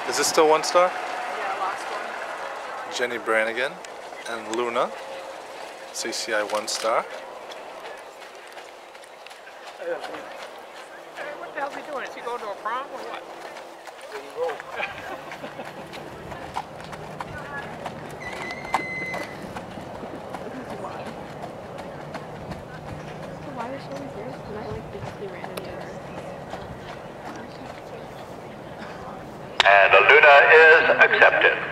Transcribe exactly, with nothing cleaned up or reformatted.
Is this still one star? Yeah, last one. Jennie Brannigan and Luna, C C I one star. Hey, what the hell's he doing? Is he going to a prom or what? There you go. Why is she always there? Because I like this he ran into her. And the Luna is accepted.